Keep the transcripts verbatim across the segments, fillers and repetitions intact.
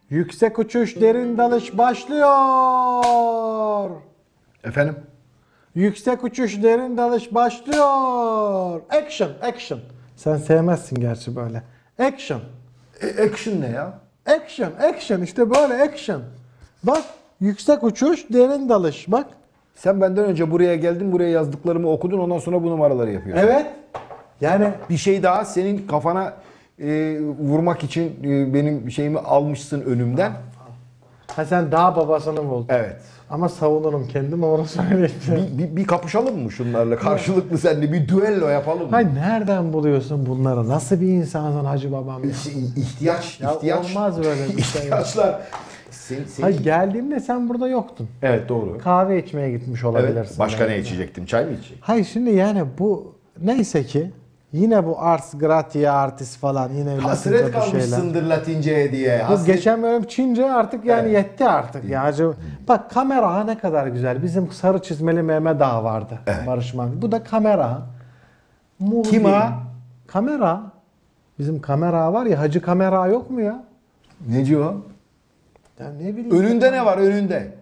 Yüksek uçuş, derin dalış başlıyor. Efendim? Yüksek uçuş, derin dalış başlıyor. Action, action. Sen sevmezsin gerçi böyle. Action. E, action ne ya? Action, action. İşte böyle action. Bak, yüksek uçuş, derin dalış. Bak. Sen benden önce buraya geldin, buraya yazdıklarımı okudun, ondan sonra bu numaraları yapıyorsun. Evet. Yani Bir şey daha, senin kafana e, vurmak için e, benim şeyimi almışsın önümden. ha sen daha babasını buldun. Evet. Ama savunurum kendimi, onu söyleyeyim. Bir, bir, bir kapışalım mı şunlarla? Karşılıklı seninle bir düello yapalım mı? Hayır, nereden buluyorsun bunları? Nasıl bir insansın Hacı babam ya? İhtiyaç, Ya ihtiyaç. olmaz böyle bir şey. İhtiyaçlar. Sen, sen... Hayır, geldiğimde sen burada yoktun. Evet, doğru. Kahve içmeye gitmiş olabilirsin. Evet. Başka ne belki. içecektim? Çay mı içecektim? Hayır, şimdi yani bu neyse ki yine bu ars gratia artis falan yine Hasret Latince bir şeyler. kalmışsındır Latinceye diye. Bu Hasret... geçen bölüm Çince artık yani Evet. yetti artık ya. Acaba- Bak, kamera ha ne kadar güzel. Bizim sarı çizmeli Mehmet Ağa vardı. Evet. Barış Manço. Bu da kamera. Movie. Kim ha? Kamera. Bizim kamera var ya, Hacı Kamera yok mu ya? Neci o? Ya ne bileyim. Önünde ne var önünde?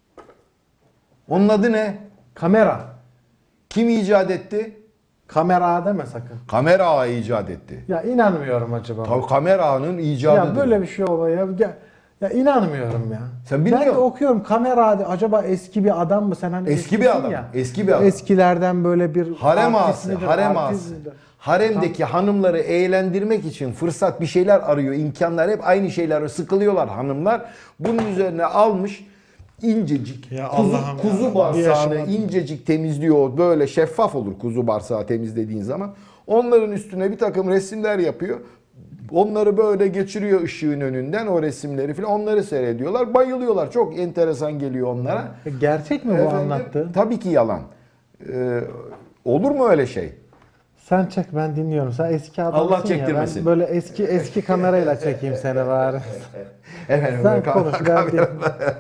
Onun adı ne? Kamera. Kim icat etti? Kamera deme sakın. Kamera ağı icat etti. Ya inanmıyorum acaba. Tabii kamera ağının icadıdır. Ya böyle bir şey oluyor ya. Ya, ya inanmıyorum ya. Sen Ben de bilmiyor. okuyorum kamera, acaba eski bir adam mı? Sen hani Eski bir eskisin adam, Ya. eski bir adam. Eskilerden böyle bir Harem artist ağası, midir, harem artist ağası. midir? Haremdeki hanımları eğlendirmek için fırsat bir şeyler arıyor. İmkanlar hep aynı şeyler. Sıkılıyorlar hanımlar. Bunun üzerine almış incecik Ya kuzu, Allah'ım kuzu ya. Bir bağırsağını yaşamadım. incecik temizliyor. Böyle şeffaf olur kuzu bağırsağı temizlediğin zaman. Onların üstüne bir takım resimler yapıyor. Onları böyle geçiriyor ışığın önünden, o resimleri falan. Onları seyrediyorlar. Bayılıyorlar. Çok enteresan geliyor onlara. Gerçek mi bu Efendim, anlattığın? Tabii ki yalan. Ee, olur mu öyle şey? Sen çek, ben dinliyorum. Sen eski adamsın Allah ya. çektirmesin. Ben böyle eski eski kamerayla çekeyim seni bari. Efendim, Sen kam- konuş, ben kam- dinleyeyim.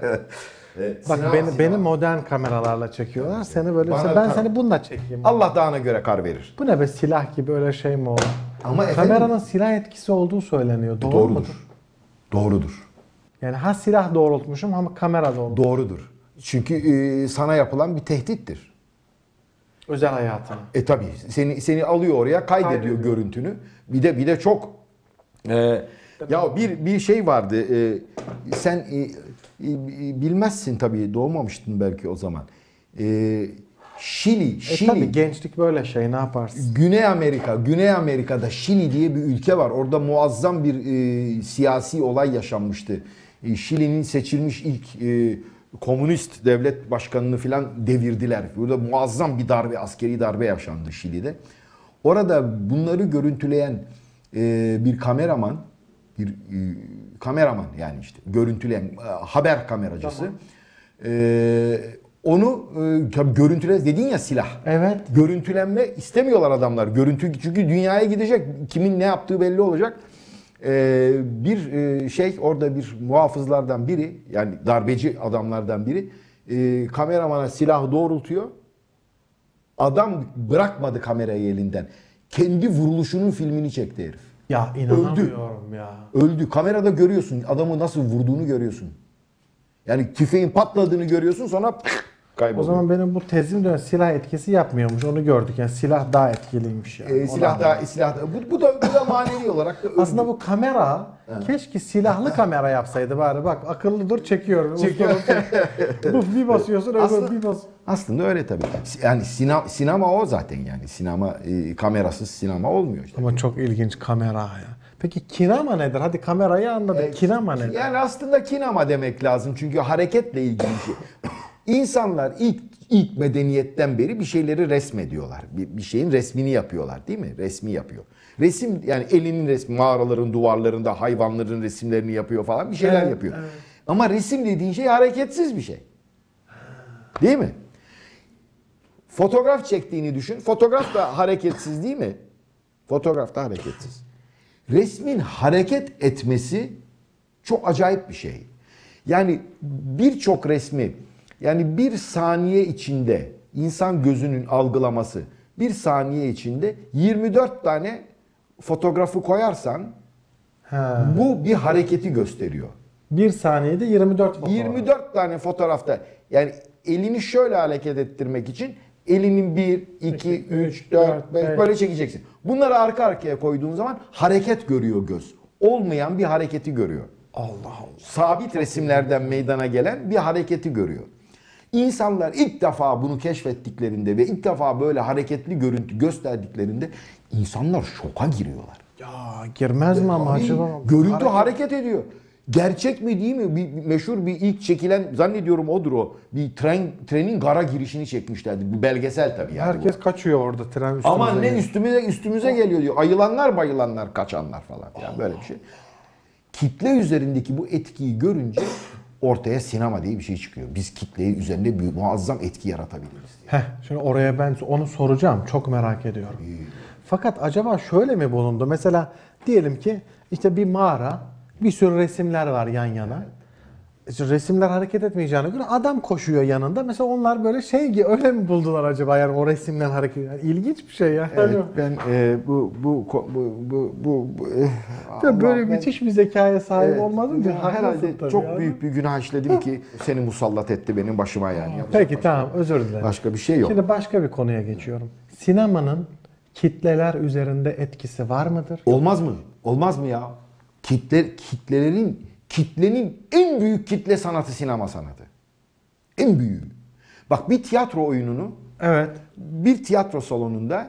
Evet, Bak sinema, beni, sinema. beni modern kameralarla çekiyorlar. Seni böyle Bana ben kar- seni bununla çekeyim. Allah dağına göre kar verir. Bu ne be, silah gibi öyle şey mi olur? Ama efendim- Kameranın silah etkisi olduğu söyleniyor. Doğru Doğrudur. mudur? Doğrudur. Yani ha silah doğrultmuşum ama kamera doğrultmuş. Doğrudur. Çünkü e, sana yapılan bir tehdittir. Özel hayatına. E tabii seni seni alıyor oraya, kaydediyor Kaydediyor. görüntünü. Bir de bir de çok e, ya bir bir şey vardı. E, sen e, e, bilmezsin tabii, doğmamıştın belki o zaman. E, Şili, E Şili. tabii gençlik böyle şey, ne yaparsın? Güney Amerika, Güney Amerika'da Şili diye bir ülke var. Orada muazzam bir e, siyasi olay yaşanmıştı. E, Şili'nin seçilmiş ilk e, komünist devlet başkanını filan devirdiler. Burada muazzam bir darbe, askeri darbe yaşandı Şili'de. Orada bunları görüntüleyen e, bir kameraman, bir e, kameraman yani işte görüntüleyen e, haber kameracısı. Tamam. E, onu e, tabii görüntüle dedin ya, silah. Evet. Görüntülenme istemiyorlar adamlar. Görüntü, çünkü dünyaya gidecek. Kimin ne yaptığı belli olacak. Ee, bir e, şey, orada bir muhafızlardan biri, yani darbeci adamlardan biri e, kameramana silah doğrultuyor. Adam bırakmadı kamerayı elinden. Kendi vuruluşunun filmini çekti herif. Ya inanamıyorum ya. Öldü. Kamerada görüyorsun. Adamı nasıl vurduğunu görüyorsun. Yani tüfeğin patladığını görüyorsun, sonra kayboluyor. O zaman benim bu tezim de silah etkisi yapmıyormuş. Onu gördük. Yani silah daha etkiliymiş yani. Ee, silah Ona- da silah da bu, bu da bu da manevi olarak da öldü. Aslında bu kamera keşke silahlı kamera yapsaydı bari. Bak akıllı dur, çekiyorum. Çekiyor. Bu bir basıyorsun, öbür Aslında- bir bas. Aslında öyle tabii. Yani sinema, sinema o zaten yani. Sinema e, kamerasız sinema olmuyor işte. Ama çok ilginç kamera ya. Peki kinema nedir? Hadi kamerayı anladık. E, kinema nedir? Yani aslında kinema demek lazım. Çünkü hareketle ilgili bir şey. İnsanlar ilk ilk medeniyetten beri bir şeyleri resmediyorlar. Bir, bir şeyin resmini yapıyorlar, değil mi? Resmi yapıyor. Resim, yani elinin resmi, mağaraların duvarlarında hayvanların resimlerini yapıyor falan, bir şeyler Evet, yapıyor. evet. Ama resim dediğin şey hareketsiz bir şey. Değil mi? Fotoğraf çektiğini düşün. Fotoğraf da hareketsiz, değil mi? Fotoğraf da hareketsiz. Resmin hareket etmesi çok acayip bir şey. Yani birçok resmi, yani bir saniye içinde insan gözünün algılaması, bir saniye içinde yirmi dört tane fotoğrafı koyarsan Ha. bu bir hareketi gösteriyor. Bir saniyede yirmi dört fotoğraf. yirmi dört tane fotoğrafta, yani elini şöyle hareket ettirmek için elinin bir, iki, üç, dört, beş böyle çekeceksin. Bunları arka arkaya koyduğun zaman hareket görüyor göz. Olmayan bir hareketi görüyor. Allah Allah. Sabit resimlerden meydana gelen bir hareketi görüyor. İnsanlar ilk defa bunu keşfettiklerinde ve ilk defa böyle hareketli görüntü gösterdiklerinde insanlar şoka giriyorlar. Ya girmez mi ama Ay, acaba? görüntü Hareket- hareket ediyor. Gerçek mi değil mi? Bir, bir meşhur bir ilk çekilen, zannediyorum odur o. Bir tren trenin gara girişini çekmişlerdi. Bir belgesel tabii yani. Herkes bu. kaçıyor orada tren üstümüze. Aman ne geliyor. üstümüze üstümüze geliyor diyor. Ayılanlar bayılanlar kaçanlar falan. Yani böyle bir şey. Kitle üzerindeki bu etkiyi görünce ortaya sinema diye bir şey çıkıyor. Biz kitleyi üzerinde bir muazzam etki yaratabiliriz. Heh, şimdi oraya ben onu soracağım. Çok merak ediyorum. Fakat acaba şöyle mi bulundu? Mesela diyelim ki işte bir mağara, bir sürü resimler var yan yana. İşte resimler hareket etmeyeceğine göre adam koşuyor yanında. Mesela onlar böyle şey gibi öyle mi buldular acaba yani o resimler hareket? Yani ilginç bir şey ya. Evet, ben e, bu bu bu bu bu, bu eh, Ya böyle Allah, ben- müthiş bir zekaya sahip Evet, olmadın ki. ya haklısın herhalde tabii çok ya. büyük bir günah işledim ki seni musallat etti benim başıma yani. Yapacak Peki başka- tamam, özür dilerim. Başka bir şey yok. Şimdi başka bir konuya geçiyorum. Sinemanın kitleler üzerinde etkisi var mıdır? Olmaz mı? Olmaz mı ya? Kitle kitlelerin kitlenin en büyük kitle sanatı sinema sanatı. En büyüğü. Bak bir tiyatro oyununu Evet. bir tiyatro salonunda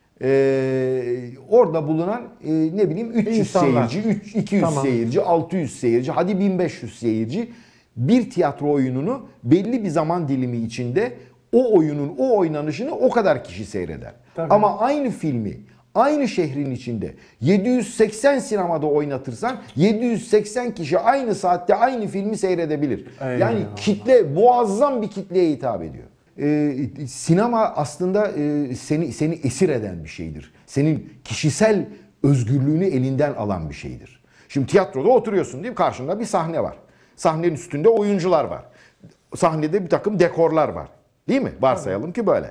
eee, orada bulunan eee, ne bileyim üç yüz İnsanlar. seyirci, üç- iki yüz Tamam. seyirci, altı yüz seyirci, hadi bin beş yüz seyirci bir tiyatro oyununu belli bir zaman dilimi içinde o oyunun o oynanışını o kadar kişi seyreder. Tabii. Ama aynı filmi aynı şehrin içinde yedi yüz seksen sinemada oynatırsan yedi yüz seksen kişi aynı saatte aynı filmi seyredebilir. Eyvallah. Yani kitle muazzam bir kitleye hitap ediyor. Ee, sinema aslında e, seni seni esir eden bir şeydir. Senin kişisel özgürlüğünü elinden alan bir şeydir. Şimdi tiyatroda oturuyorsun değil mi? Karşında bir sahne var. Sahnenin üstünde oyuncular var. Sahnede bir takım dekorlar var. Değil mi? Varsayalım ki böyle.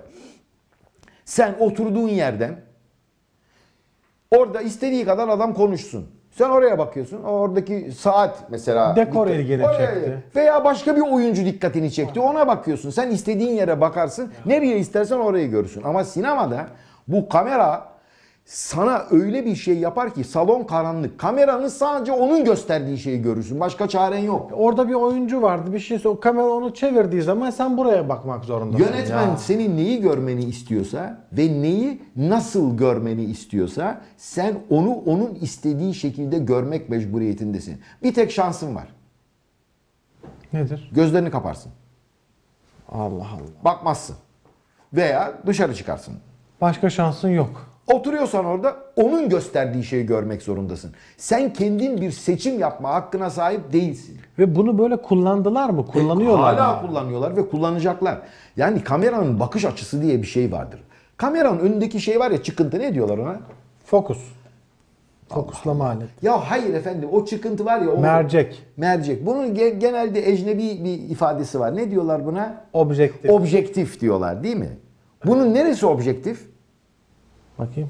Sen oturduğun yerden orada istediği kadar adam konuşsun. Sen oraya bakıyorsun. Oradaki saat mesela. Dekor dikkat- ilgini oraya- çekti. Veya başka bir oyuncu dikkatini çekti. Ona bakıyorsun. Sen istediğin yere bakarsın. Nereye istersen orayı görürsün. Ama sinemada bu kamera sana öyle bir şey yapar ki salon karanlık. Kameranın sadece onun gösterdiği şeyi görürsün. Başka çaren yok. Orada bir oyuncu vardı. Bir şey o kamera onu çevirdiği zaman sen buraya bakmak zorundasın. Yönetmen ya. senin neyi görmeni istiyorsa ve neyi nasıl görmeni istiyorsa sen onu onun istediği şekilde görmek mecburiyetindesin. Bir tek şansın var. Nedir? Gözlerini kaparsın. Allah Allah. Bakmazsın. Veya dışarı çıkarsın. Başka şansın yok. Oturuyorsan orada onun gösterdiği şeyi görmek zorundasın. Sen kendin bir seçim yapma hakkına sahip değilsin. Ve bunu böyle kullandılar mı? Kullanıyorlar Hala mı? kullanıyorlar ve kullanacaklar. Yani kameranın bakış açısı diye bir şey vardır. Kameranın önündeki şey var ya, çıkıntı, ne diyorlar ona? Fokus. Fokuslama aleti. Ya hayır efendim, o çıkıntı var ya. O, Mercek. Mercek. Bunun ge- genelde ecnebi bir ifadesi var. Ne diyorlar buna? Objektif. Objektif diyorlar değil mi? Bunun neresi objektif? Bakayım.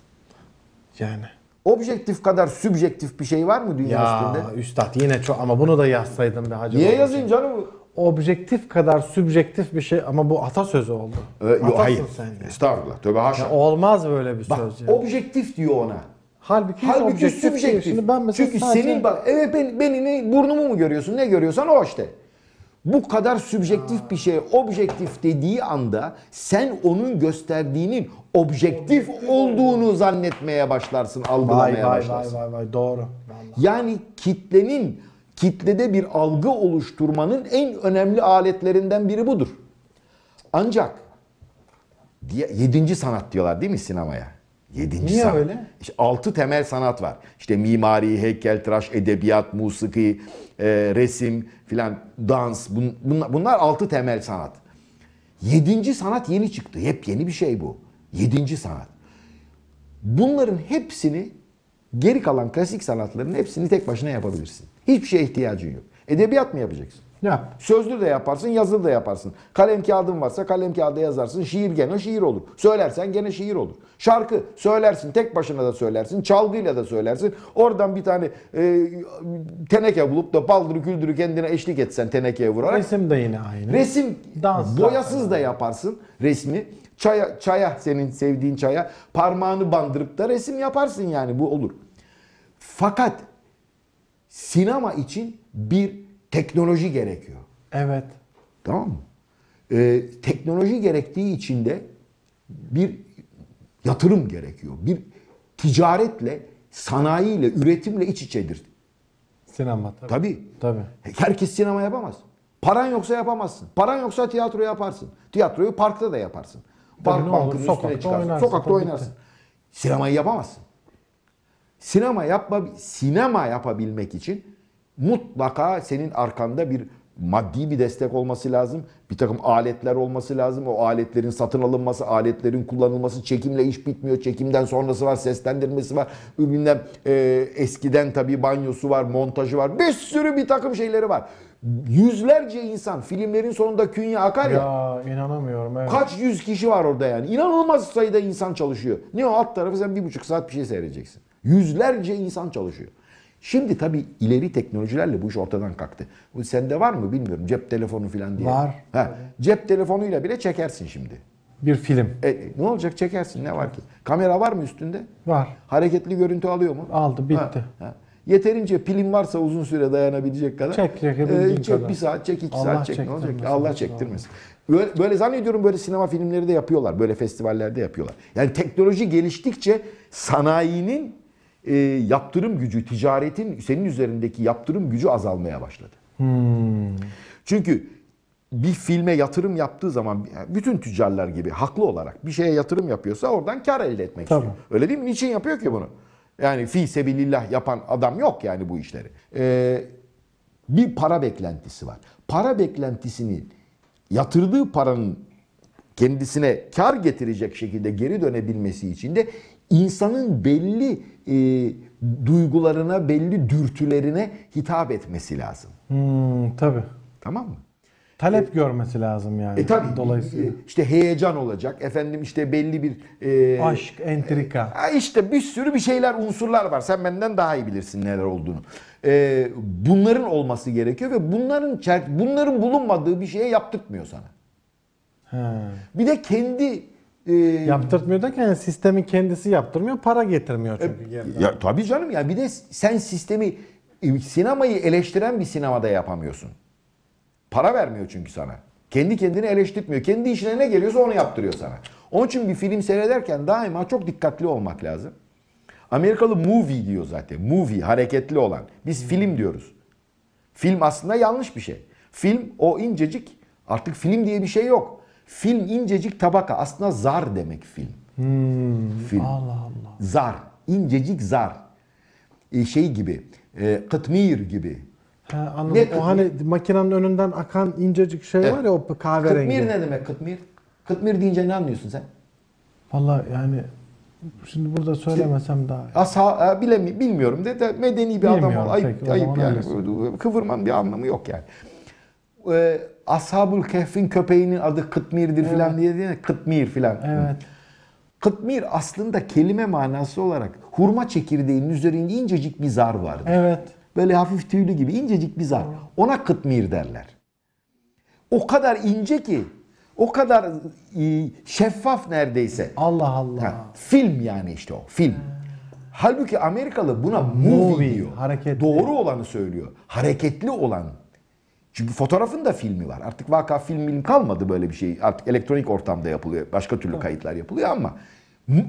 Yani. Objektif kadar sübjektif bir şey var mı dünya Ya üstünde? üstad yine çok ama bunu da yazsaydım be hacı. Niye babacığım. yazayım canım? Objektif kadar sübjektif bir şey ama bu atasözü oldu. Ee, yok, Atasın hayır. sen ya. Estağfurullah. Tövbe haşa. Ya olmaz böyle bir Bak, söz ya. objektif diyor ona. Halbuki, hiç Halbuki objektif değil. sübjektif. Şimdi ben mesela Çünkü sadece- senin bak, evet ben, beni ne, burnumu mu görüyorsun, ne görüyorsan o işte. Bu kadar sübjektif bir şey objektif dediği anda sen onun gösterdiğinin objektif olduğunu zannetmeye başlarsın, Vay algılamaya vay başlarsın. vay vay vay doğru. Vallahi. Yani kitlenin, kitlede bir algı oluşturmanın en önemli aletlerinden biri budur. Ancak diye- yedinci sanat diyorlar değil mi sinemaya? Yedinci Niye sanat. öyle? İşte altı temel sanat var. İşte mimari, heykeltıraş, edebiyat, musiki, e, resim filan, dans. Bun, bunlar, bunlar altı temel sanat. Yedinci sanat yeni çıktı. Hep yeni bir şey bu. Yedinci sanat. Bunların hepsini, geri kalan klasik sanatların hepsini tek başına yapabilirsin. Hiçbir şeye ihtiyacın yok. Edebiyat mı yapacaksın? Yap. Sözlü de yaparsın, yazılı da yaparsın. Kalem kağıdın varsa kalem kağıda yazarsın. Şiir gene şiir olur. Söylersen gene şiir olur. Şarkı söylersin, tek başına da söylersin. Çalgıyla da söylersin. Oradan bir tane e, teneke bulup da baldırı küldürü kendine eşlik etsen tenekeye vurarak. Resim de yine aynı. Resim Dans boyasız zaten. da yaparsın resmi. Çaya, çaya senin sevdiğin çaya parmağını bandırıp da resim yaparsın yani bu olur. Fakat sinema için bir teknoloji gerekiyor. Evet. Tamam mı? Ee, teknoloji gerektiği için de bir yatırım gerekiyor. Bir ticaretle, sanayiyle, üretimle iç içedir. Sinema tabii. Tabii. Tabii. Herkes sinema yapamaz. Paran yoksa yapamazsın. Paran yoksa tiyatro yaparsın. Tiyatroyu parkta da yaparsın. Park ne olur, bankının sokakta üstüne çıkarsın. oynarsın, Sokakta tabii oynarsın. ki. Sinemayı yapamazsın. Sinema yapma sinema yapabilmek için mutlaka senin arkanda bir maddi bir destek olması lazım. Bir takım aletler olması lazım. O aletlerin satın alınması, aletlerin kullanılması, çekimle iş bitmiyor. Çekimden sonrası var, seslendirmesi var. Üründen e, eskiden tabii banyosu var, montajı var. Bir sürü bir takım şeyleri var. Yüzlerce insan filmlerin sonunda künye akar ya. Ya inanamıyorum. Evet. Kaç yüz kişi var orada yani. İnanılmaz sayıda insan çalışıyor. Ne o alt tarafı sen bir buçuk saat bir şey seyredeceksin. Yüzlerce insan çalışıyor. Şimdi tabii ileri teknolojilerle bu iş ortadan kalktı. Bu sende var mı bilmiyorum cep telefonu falan diye. Var. Ha, cep telefonuyla bile çekersin şimdi. Bir film. E, ne olacak çekersin ne var ki? Kamera var mı üstünde? Var. Hareketli görüntü alıyor mu? Aldı, bitti. Ha, ha. Yeterince pilin varsa uzun süre dayanabilecek kadar. Çek, çekebildiğin e, çek, kadar. Bir saat çek, iki Allah saat çek. Ne olacak? çektirmesin. Allah çektirmesin. Böyle, böyle zannediyorum böyle sinema filmleri de yapıyorlar. Böyle festivallerde yapıyorlar. Yani teknoloji geliştikçe sanayinin e, yaptırım gücü, ticaretin senin üzerindeki yaptırım gücü azalmaya başladı. Hmm. Çünkü bir filme yatırım yaptığı zaman bütün tüccarlar gibi haklı olarak bir şeye yatırım yapıyorsa oradan kar elde etmek Tabii. istiyor. Öyle değil mi? Niçin yapıyor ki bunu? Yani fi sebilillah yapan adam yok yani bu işleri. Ee, bir para beklentisi var. Para beklentisinin yatırdığı paranın kendisine kar getirecek şekilde geri dönebilmesi için de insanın belli e, duygularına, belli dürtülerine hitap etmesi lazım. Hmm, tabii. Tamam mı? Talep görmesi lazım yani. E tabii. Dolayısıyla. işte heyecan olacak. Efendim işte belli bir e, Aşk, entrika. Ha işte bir sürü bir şeyler, unsurlar var. Sen benden daha iyi bilirsin neler olduğunu. E, bunların olması gerekiyor ve bunların çer- bunların bulunmadığı bir şeye yaptırtmıyor sana. He. Bir de kendi e, Yaptırtmıyor derken yani sistemin kendisi yaptırmıyor, para getirmiyor çünkü. geriden. ya tabii canım ya bir de sen sistemi e, sinemayı eleştiren bir sinemada yapamıyorsun. Para vermiyor çünkü sana. Kendi kendini eleştirtmiyor. Kendi işine ne geliyorsa onu yaptırıyor sana. Onun için bir film seyrederken daima çok dikkatli olmak lazım. Amerikalı movie diyor zaten. Movie, hareketli olan. Biz film diyoruz. Film aslında yanlış bir şey. Film o incecik, artık film diye bir şey yok. Film incecik tabaka. Aslında zar demek film. Hmm, Film. Allah Allah. Zar. İncecik zar. E, şey gibi. E, kıtmir gibi. He, anladım. Ne o kıtmir? hani makinenin önünden akan incecik şey Evet. var ya o kahverengi. Kıtmir ne demek kıtmir? Kıtmir deyince ne anlıyorsun sen? Vallahi yani şimdi burada söylemesem daha iyi. Asa, bilemi, bilmiyorum de, de medeni bir adam Bilmiyorum, ol. Ayıp, peki, o ayıp zaman yani. öylesin. Kıvırmanın bir anlamı yok yani. Ee, Ashab-ül Kehf'in köpeğinin adı Kıtmir'dir Evet. filan diye değil mi? Kıtmir filan. Evet. Kıtmir aslında kelime manası olarak hurma çekirdeğinin üzerinde incecik bir zar vardır. Evet. Böyle hafif tüylü gibi incecik bir zar. Ona kıtmir derler. O kadar ince ki, o kadar e, şeffaf neredeyse. Allah Allah. Ha, film yani işte o film. Halbuki Amerikalı buna movie, Movie, diyor. hareketli. Doğru olanı söylüyor. Hareketli olan. Çünkü fotoğrafın da filmi var. Artık vaka film film kalmadı böyle bir şey. Artık elektronik ortamda yapılıyor. Başka türlü kayıtlar yapılıyor ama m-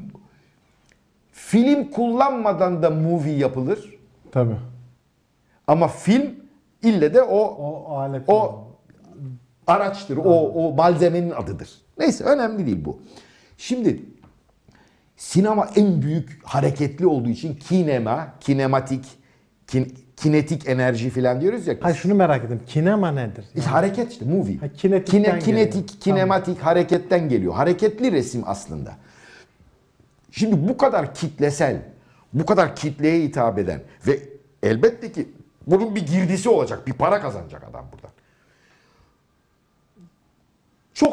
film kullanmadan da movie yapılır. Tabii. Ama film ille de o O alet. o araçtır. O o malzemenin adıdır. Neyse önemli değil bu. Şimdi sinema en büyük hareketli olduğu için kinema, kinematik, kin- kinetik enerji falan diyoruz ya. Hayır şunu merak ettim. Kinema nedir? İşte hareket işte movie. Ha, kinetikten Kine- kinetik, geliyor. kinematik hareketten geliyor. Hareketli resim aslında. Şimdi bu kadar kitlesel, bu kadar kitleye hitap eden ve elbette ki bunun bir girdisi olacak, bir para kazanacak adam buradan.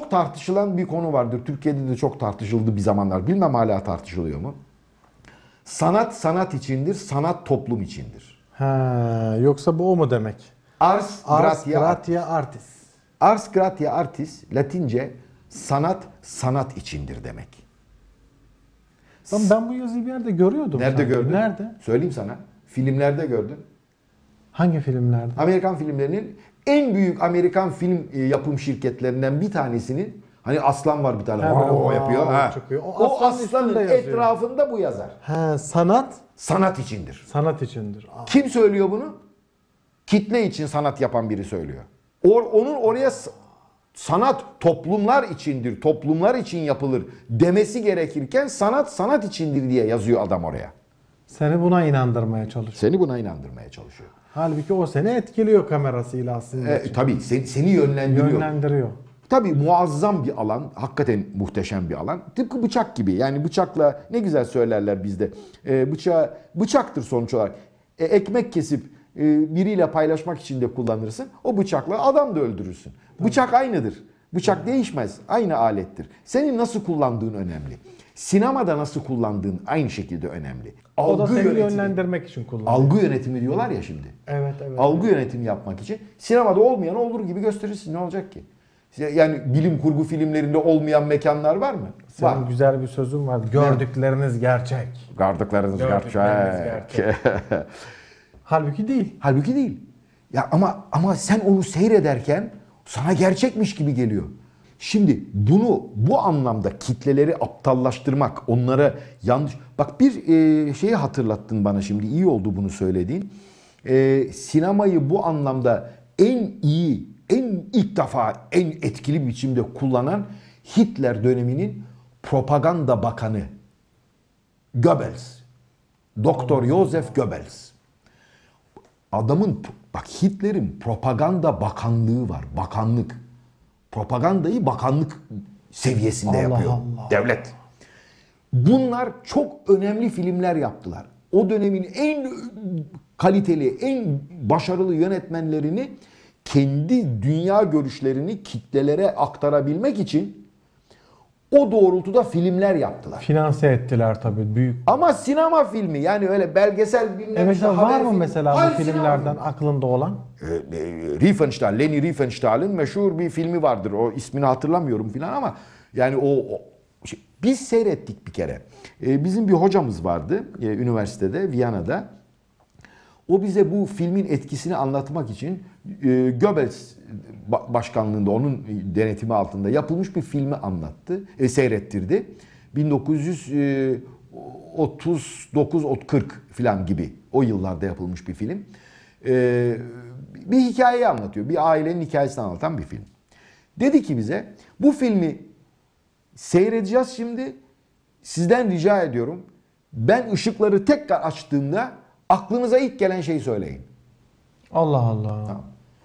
çok tartışılan bir konu vardır. Türkiye'de de çok tartışıldı bir zamanlar. Bilmem hala tartışılıyor mu? Sanat sanat içindir, sanat toplum içindir. Ha, yoksa bu o mu demek? Ars, Ars gratia, gratia artis. Ars gratia artis, Latince sanat sanat içindir demek. Lan ben bu yazıyı bir yerde görüyordum. Nerede sanki. gördün? Nerede? Söyleyeyim sana. Filmlerde gördün. Hangi filmlerde? Amerikan filmlerinin en büyük Amerikan film e, yapım şirketlerinden bir tanesinin, hani aslan var bir tane, Ha, o böyle yapıyor. wow Ha. çıkıyor. O O, aslanın aslanın üstünde yazıyor. etrafında bu yazar. Ha, sanat Sanat içindir. sanat içindir. Aa, Kim söylüyor bunu? Kitle için sanat yapan biri söylüyor. Or, onun oraya s- sanat toplumlar içindir, toplumlar için yapılır demesi gerekirken sanat sanat içindir diye yazıyor adam oraya. Seni buna inandırmaya çalışıyor. Seni buna inandırmaya çalışıyor. Halbuki o seni etkiliyor kamerasıyla aslında. E, tabii seni, seni yönlendiriyor. Yönlendiriyor. Tabii muazzam bir alan, hakikaten muhteşem bir alan. Tıpkı bıçak gibi. Yani bıçakla ne güzel söylerler bizde. E, bıçağı bıçaktır sonuç olarak. E, ekmek kesip e, biriyle paylaşmak için de kullanırsın. O bıçakla adam da öldürürsün. Bıçak aynıdır. Bıçak değişmez. Aynı alettir. Senin nasıl kullandığın önemli. Sinemada nasıl kullandığın aynı şekilde önemli. O da Algı seni yönetimi. yönlendirmek için kullanıyor. Algı yönetimi diyorlar ya şimdi. Evet evet. Algı yönetimi yapmak için sinemada olmayan olur gibi gösterirsin, ne olacak ki? Yani bilim kurgu filmlerinde olmayan mekanlar var mı? Senin Var. güzel bir sözün var. Gördükleriniz gerçek. Gardıklarınız Gördükleriniz gerçek. Halbuki değil. Halbuki değil. Ya ama ama sen onu seyrederken sana gerçekmiş gibi geliyor. Şimdi bunu bu anlamda kitleleri aptallaştırmak, onlara yanlış... Bak bir e, şeyi hatırlattın bana şimdi, iyi oldu bunu söylediğin. E, sinemayı bu anlamda en iyi, en ilk defa en etkili biçimde kullanan Hitler döneminin propaganda bakanı Goebbels. Doktor Joseph Goebbels. Adamın, bak Hitler'in propaganda bakanlığı var, bakanlık. Propagandayı bakanlık seviyesinde Allah yapıyor Allah. devlet. Bunlar çok önemli filmler yaptılar. O dönemin en kaliteli, en başarılı yönetmenlerini kendi dünya görüşlerini kitlelere aktarabilmek için o doğrultuda filmler yaptılar. Finanse ettiler tabii büyük. Ama sinema filmi, yani öyle belgesel bilmem Evet işte var haber mı filmi. mesela Hayır, bu sinema filmlerden filmi. aklında olan? E, e, Riefenstahl, Leni Riefenstahl'ın meşhur bir filmi vardır. O ismini hatırlamıyorum filan ama yani o, o şey, biz seyrettik bir kere. E, bizim bir hocamız vardı e, üniversitede, Viyana'da. O bize bu filmin etkisini anlatmak için e, Goebbels başkanlığında, onun denetimi altında yapılmış bir filmi anlattı, e, seyrettirdi. bin dokuz yüz otuz dokuz kırk falan gibi o yıllarda yapılmış bir film. E, bir hikayeyi anlatıyor, bir ailenin hikayesini anlatan bir film. Dedi ki bize, bu filmi seyredeceğiz şimdi, sizden rica ediyorum, ben ışıkları tekrar açtığımda aklınıza ilk gelen şeyi söyleyin. Allah Allah. Tamam.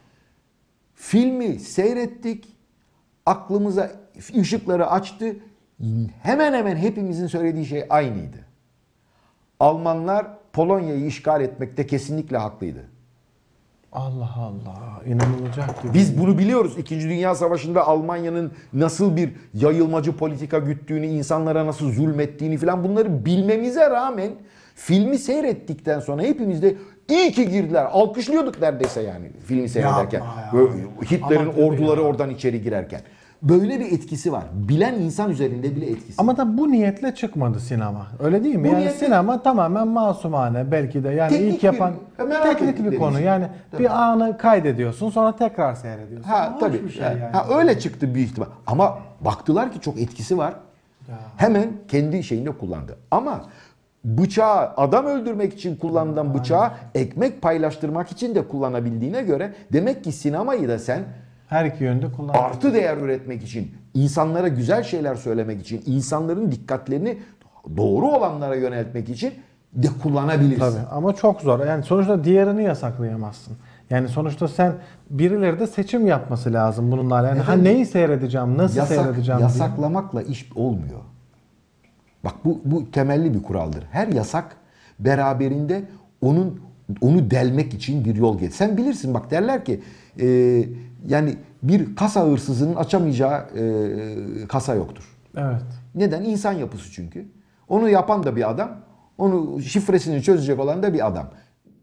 Filmi seyrettik, aklımıza ışıkları açtı. Hemen hemen hepimizin söylediği şey aynıydı. Almanlar Polonya'yı işgal etmekte kesinlikle haklıydı. Allah Allah. İnanılacak gibi. Biz bunu biliyoruz. İkinci Dünya Savaşı'nda Almanya'nın nasıl bir yayılmacı politika güttüğünü, insanlara nasıl zulmettiğini falan, bunları bilmemize rağmen filmi seyrettikten sonra hepimiz de iyi ki girdiler. Alkışlıyorduk neredeyse yani filmi seyrederken. Yapma ya. Böyle Hitler'in Ama tabii orduları ya. oradan içeri girerken. Böyle bir etkisi var. Bilen insan üzerinde bile etkisi var. Ama da bu niyetle çıkmadı sinema. Öyle değil mi? Bu yani niyetle- sinema tamamen masumane belki de. Yani Teknik ilk yapan bir- merak teknik bir ettikleri konu. için. Yani Tabii. bir anı kaydediyorsun, sonra tekrar seyrediyorsun. Ha Hoş tabii. bir şey yani. yani. Ha, öyle çıktı büyük ihtimal. Ama baktılar ki çok etkisi var. Ya. Hemen kendi şeyinde kullandı. Ama bıçağı adam öldürmek için kullanılan bıçağı ekmek paylaştırmak için de kullanabildiğine göre demek ki sinemayı da sen Her iki yönde kullan. artı değer üretmek için, insanlara güzel şeyler söylemek için, insanların dikkatlerini doğru olanlara yöneltmek için de kullanabilirsin. Tabii ama çok zor. Yani sonuçta diğerini yasaklayamazsın. Yani sonuçta sen birileri de seçim yapması lazım bununla alakalı. Yani ha, Efendim, neyi seyredeceğim, nasıl Yasak, seyredeceğim diye. yasaklamakla iş olmuyor. Bak bu, bu temelli bir kuraldır. Her yasak beraberinde onun onu delmek için bir yol geç. Sen bilirsin bak derler ki e, yani bir kasa hırsızının açamayacağı e, kasa yoktur. Evet. Neden? İnsan yapısı çünkü. Onu yapan da bir adam. Onu şifresini çözecek olan da bir adam.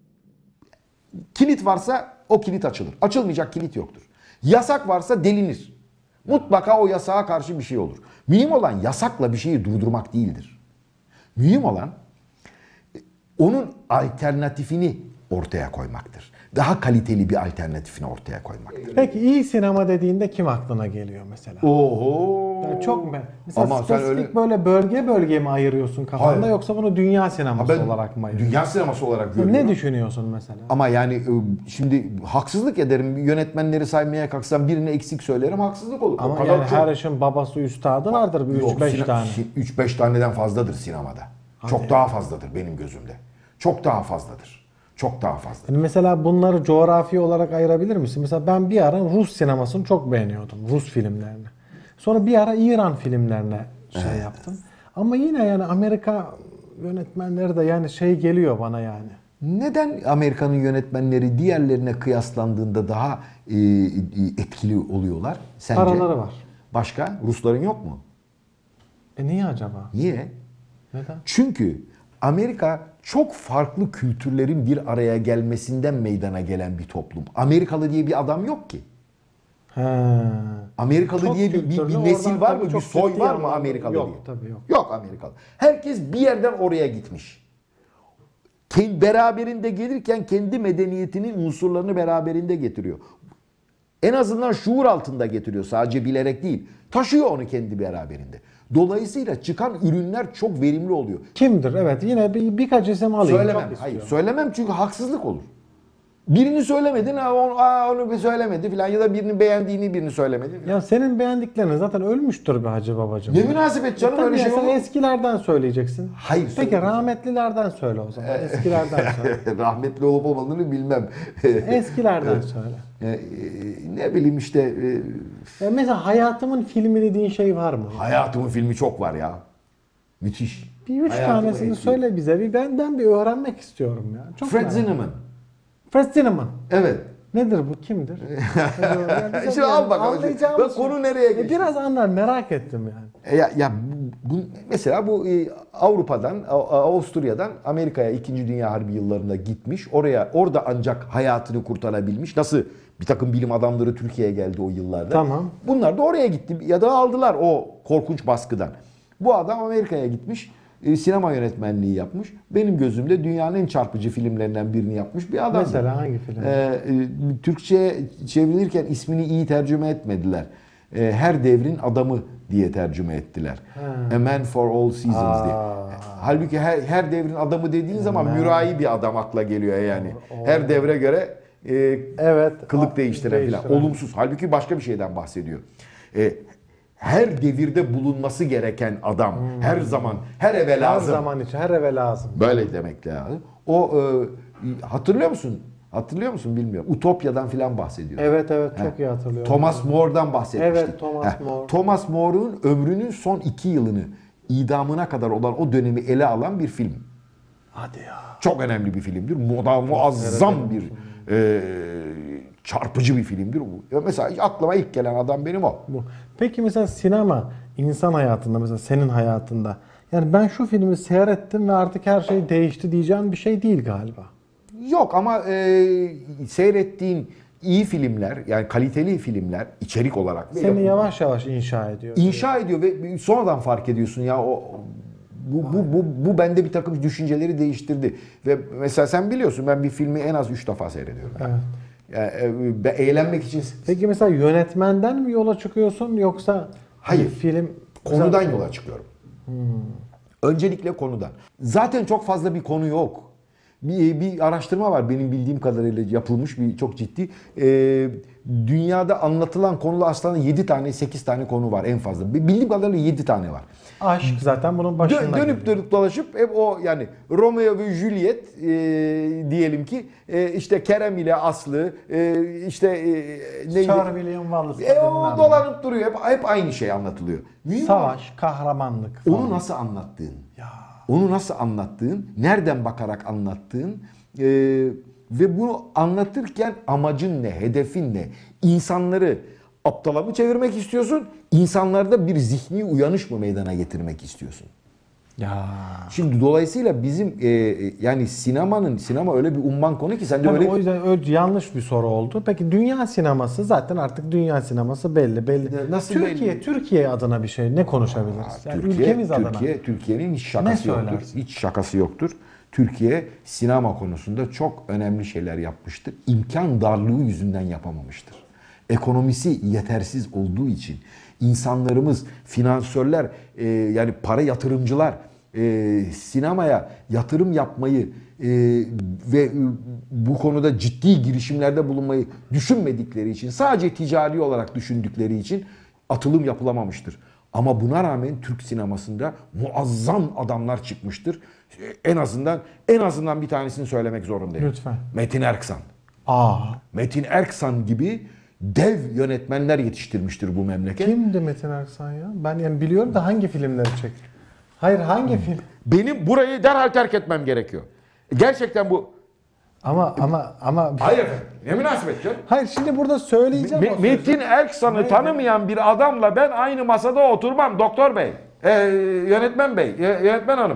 Kilit varsa o kilit açılır. Açılmayacak kilit yoktur. Yasak varsa delinir. Mutlaka o yasağa karşı bir şey olur. Mühim olan yasakla bir şeyi durdurmak değildir. Mühim olan onun alternatifini ortaya koymaktır. Daha kaliteli bir alternatifini ortaya koymaktır. Peki iyi sinema dediğinde kim aklına geliyor mesela? Oho. Yani çok mu? Mesela Ama sen spesifik öyle- böyle bölge bölge mi ayırıyorsun kafanda Hayır. yoksa bunu dünya Ha, sineması ben olarak mı ayırıyorsun? dünya sineması olarak görüyorum. Ne düşünüyorsun mesela? Ama yani e, şimdi haksızlık ederim. Yönetmenleri saymaya kalksam birini eksik söylerim. Haksızlık olur. O Ama kadar yani çok- her işin babası üstadı vardır bir Yok, üç beş sine- tane. si- üç beş taneden fazladır sinemada. Çok daha fazladır benim gözümde. Çok daha fazladır. Çok daha fazladır. Yani mesela bunları coğrafi olarak ayırabilir misin? Mesela ben bir ara Rus sinemasını çok beğeniyordum. Rus filmlerini. Sonra bir ara İran filmlerine şey yaptım. Ama yine yani Amerika yönetmenleri de yani şey geliyor bana yani. Neden Amerika'nın yönetmenleri diğerlerine kıyaslandığında daha e, e, etkili oluyorlar sence? Paraları var. Başka? Rusların yok mu? E niye acaba? Niye? Neden? Çünkü Amerika çok farklı kültürlerin bir araya gelmesinden meydana gelen bir toplum. Amerikalı diye bir adam yok ki. He. Amerikalı Çok diye bir, bir, kültürlü, bir nesil oradan var tabii mı? Bir çok soy ciddi var mı anlamda- Amerikalı yok, diye? tabii yok. Yok Amerikalı. Herkes bir yerden oraya gitmiş. Kendi beraberinde gelirken kendi medeniyetinin unsurlarını beraberinde getiriyor. En azından şuur altında getiriyor sadece bilerek değil. Taşıyor onu kendi beraberinde. Dolayısıyla çıkan ürünler çok verimli oluyor. Kimdir? Evet yine bir, birkaç isim alayım. Söylemem. Çok Hayır, istiyorum. söylemem çünkü haksızlık olur. Birini söylemedin, ha, onu, aa, onu bir söylemedi filan ya da birini beğendiğini birini söylemedi. Ya senin beğendiklerin zaten ölmüştür be Hacı babacığım. Ne münasebet canım Tabii öyle ya, şey sen olur. eskilerden söyleyeceksin. Hayır, Peki söyleyeyim. rahmetlilerden söyle o zaman. Eskilerden söyle. Rahmetli olup olmadığını bilmem. Eskilerden söyle. E, e, ne bileyim işte e, Ya mesela hayatımın filmi dediğin şey var mı? hayatımın filmi çok var ya. Müthiş. Bir üç Hayatımın tanesini filmi. söyle bize. Bir benden bir öğrenmek istiyorum ya. Çok Fred merak- Zinnemann. Fred Zinnemann. Evet. Nedir bu? Kimdir? Yani bize Şimdi yani al bakalım. anlayacağımız Bak konu nereye E, geçti? Biraz anlar merak ettim yani. E, Ya, ya bu, bu- mesela bu e, Avrupa'dan, A- A- Avusturya'dan Amerika'ya İkinci Dünya Harbi yıllarında gitmiş. Oraya orada ancak hayatını kurtarabilmiş. Nasıl bir takım bilim adamları Türkiye'ye geldi o yıllarda. Tamam. Bunlar da oraya gitti ya da aldılar o korkunç baskıdan. Bu adam Amerika'ya gitmiş. e, Sinema yönetmenliği yapmış. Benim gözümde dünyanın en çarpıcı filmlerinden birini yapmış bir adam. Mesela hangi film? Ee, e, Türkçe'ye çevrilirken ismini iyi tercüme etmediler. Ee, her devrin adamı diye tercüme ettiler. Ha. A Man for All Seasons diye. Aa. Halbuki her, her devrin adamı dediğin zaman Man. mürai bir adam akla geliyor yani. O- Her devre göre e, Evet. kılık a- değiştiren falan. Olumsuz. Halbuki başka bir şeyden bahsediyor. E, her devirde bulunması gereken adam. Her zaman, her eve Her lazım. zaman için, her eve lazım. Böyle demek lazım. O e, hatırlıyor musun? Hatırlıyor musun bilmiyorum. Utopya'dan filan bahsediyor. Evet evet çok Heh. iyi hatırlıyorum. Thomas More'dan bahsetmiştik. Evet, Thomas Heh. More. Thomas More'un ömrünün son iki yılını idamına kadar olan o dönemi ele alan bir film. Hadi ya. Çok önemli bir filmdir. Muda, muazzam bir e, çarpıcı bir filmdir. Ya mesela aklıma ilk gelen adam benim o. Bu. Peki mesela sinema insan hayatında mesela senin hayatında yani ben şu filmi seyrettim ve artık her şey değişti diyeceğin bir şey değil galiba. Yok ama e, seyrettiğin iyi filmler yani kaliteli filmler içerik olarak Seni yavaş yavaş inşa ediyor. inşa ediyor ve sonradan fark ediyorsun ya o bu, bu, bu, bu bende bir takım düşünceleri değiştirdi. Ve mesela sen biliyorsun ben bir filmi en az üç defa seyrediyorum. Evet. Yani, e, ben eğlenmek için Peki mesela yönetmenden mi yola çıkıyorsun yoksa Hayır. bir film konudan yola çıkıyorum. Öncelikle konudan. Zaten çok fazla bir konu yok. Bir, bir araştırma var benim bildiğim kadarıyla yapılmış bir çok ciddi. Ee, dünyada anlatılan konular aslında yedi tane sekiz tane konu var en fazla. Bildiğim kadarıyla yedi tane var. Aşk zaten bunun başında Dö- dönüp geliyor. dönüp dolaşıp hep o yani Romeo ve Juliet e, diyelim ki e, işte Kerem ile Aslı e, işte e, neydi? Sir William Wallace. E, o bilmem ne. dolanıp duruyor. Hep, hep aynı şey anlatılıyor. Mühim olan Savaş, kahramanlık falan. onu nasıl anlattığın. Ya. Onu nasıl anlattığın, nereden bakarak anlattığın, Ee, ve bunu anlatırken amacın ne, hedefin ne? İnsanları aptala mı çevirmek istiyorsun? İnsanlarda bir zihni uyanış mı meydana getirmek istiyorsun? Ya. Şimdi dolayısıyla bizim e, yani sinemanın sinema öyle bir umman konu ki sen de Tabii öyle o yüzden öyle yanlış bir soru oldu. Peki dünya sineması zaten artık dünya sineması belli belli. Nasıl Türkiye belli? Türkiye adına bir şey ne konuşabiliriz? Yani Türkiye, ülkemiz adına. Türkiye, Türkiye'nin hiç şakası Ne yoktur. söylersin? Hiç şakası yoktur. Türkiye sinema konusunda çok önemli şeyler yapmıştır. İmkan darlığı yüzünden yapamamıştır. Ekonomisi yetersiz olduğu için insanlarımız, finansörler, e, yani para yatırımcılar e, sinemaya yatırım yapmayı e, ve e, bu konuda ciddi girişimlerde bulunmayı düşünmedikleri için, sadece ticari olarak düşündükleri için atılım yapılamamıştır. Ama buna rağmen Türk sinemasında muazzam adamlar çıkmıştır. En azından en azından bir tanesini söylemek zorundayım. Lütfen. Metin Erksan. Aa. Metin Erksan gibi dev yönetmenler yetiştirmiştir bu memleket. Kimdi Metin Erksan ya? Ben yani biliyorum da hangi filmleri çekti? Hayır hangi film? Benim burayı derhal terk etmem gerekiyor. Gerçekten bu... Ama ama ama Hayır efendim. Ne münasebet canım? hayır şimdi burada söyleyeceğim Me- o sözü. Metin Erksan'ı Ne? tanımayan bir adamla ben aynı masada oturmam doktor bey. Ee, yönetmen bey, yönetmen hanım.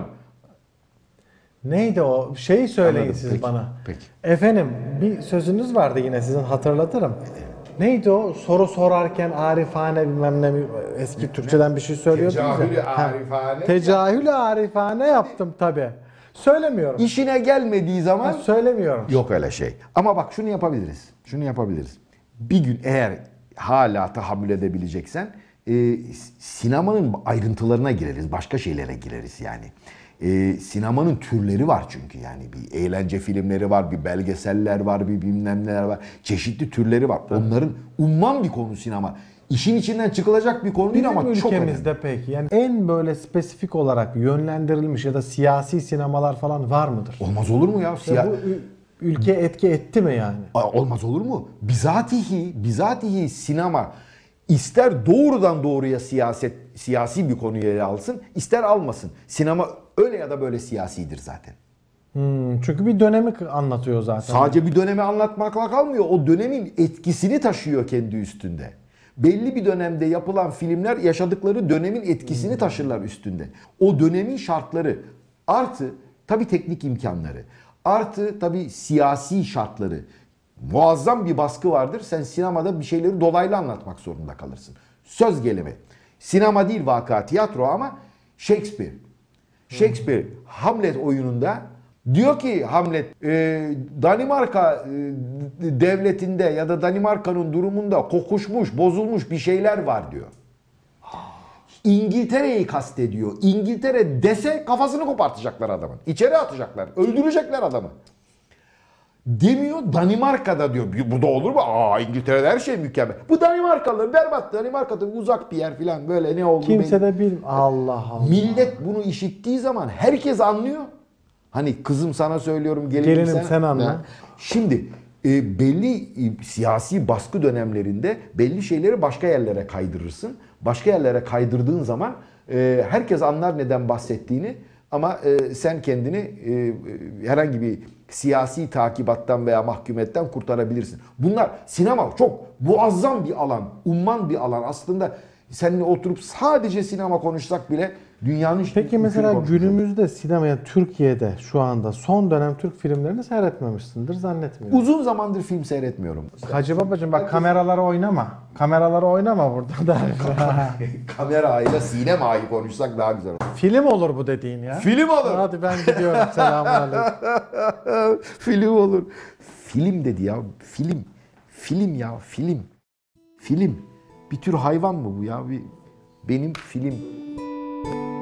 Neydi o? Şeyi söyleyin Anladım, siz peki, bana. peki. Efendim bir sözünüz vardı yine sizin hatırlatırım. Neydi o? Soru sorarken arifane bilmem ne eski Türkçeden bir şey söylüyordunuz ya. Tecahülü Ha. arifane. Tecahülü arifane yaptım tabii. Söylemiyorum. İşine gelmediği zaman Ha, söylemiyorum. yok öyle şey. Ama bak şunu yapabiliriz. Şunu yapabiliriz. Bir gün eğer hala tahammül edebileceksen e, sinemanın ayrıntılarına gireriz. Başka şeylere gireriz yani. E, sinemanın türleri var çünkü yani bir eğlence filmleri var, bir belgeseller var, bir bilmem neler var. Çeşitli türleri var. Onların umman bir konu sinema. İşin içinden çıkılacak bir konu değil Bizim ama çok önemli. ülkemizde peki yani en böyle spesifik olarak yönlendirilmiş ya da siyasi sinemalar falan var mıdır? Olmaz olur mu ya? Ya Siya- bu ü- ülkeye etki etti mi yani? Aa, olmaz olur mu? Bizatihi, bizatihi sinema ister doğrudan doğruya siyaset, siyasi bir konuyu ele alsın, ister almasın. Sinema öyle ya da böyle siyasidir zaten. Hmm, çünkü bir dönemi k- anlatıyor zaten. Sadece bir dönemi anlatmakla kalmıyor. O dönemin etkisini taşıyor kendi üstünde. Belli bir dönemde yapılan filmler yaşadıkları dönemin etkisini taşırlar üstünde. O dönemin şartları artı tabii teknik imkanları artı tabii siyasi şartları muazzam bir baskı vardır. Sen sinemada bir şeyleri dolaylı anlatmak zorunda kalırsın. Söz gelimi. Sinema değil vaka tiyatro ama Shakespeare. Shakespeare Hamlet oyununda diyor ki Hamlet e, Danimarka e, devletinde ya da Danimarka'nın durumunda kokuşmuş, bozulmuş bir şeyler var diyor. İngiltere'yi kastediyor. İngiltere dese kafasını kopartacaklar adamın. İçeri atacaklar. Öldürecekler adamı. Demiyor Danimarka'da diyor. Burada olur mu? Aa İngiltere'de her şey mükemmel. Bu Danimarkalı berbat. Danimarka'da uzak bir yer falan böyle ne olduğu Kimse belli. de bil Allah Allah. Millet bunu işittiği zaman herkes anlıyor. Hani kızım sana söylüyorum gelinim, Gelinim sen, sen anla. Ha. Şimdi e, belli e, siyasi baskı dönemlerinde belli şeyleri başka yerlere kaydırırsın. Başka yerlere kaydırdığın zaman e, herkes anlar neden bahsettiğini ama e, sen kendini e, e, herhangi bir siyasi takibattan veya mahkumetten kurtarabilirsin. Bunlar sinema çok muazzam bir alan, umman bir alan. Aslında seninle oturup sadece sinema konuşsak bile dünyanın Peki yükünü mesela konuşuruz. günümüzde sinemaya Türkiye'de şu anda son dönem Türk filmlerini seyretmemişsindir zannetmiyorum. Uzun zamandır film seyretmiyorum. Hacı babacığım bak kameralara oynama. Kameralara oynama burada da. Kamerayla sinemayı konuşsak daha güzel olur. Film olur bu dediğin ya. Film olur. Hadi ben gidiyorum. Selamünaleyküm. Film olur. Film dedi ya. Film. Film ya. Film. Film. Bir tür hayvan mı bu ya? Bir, benim film.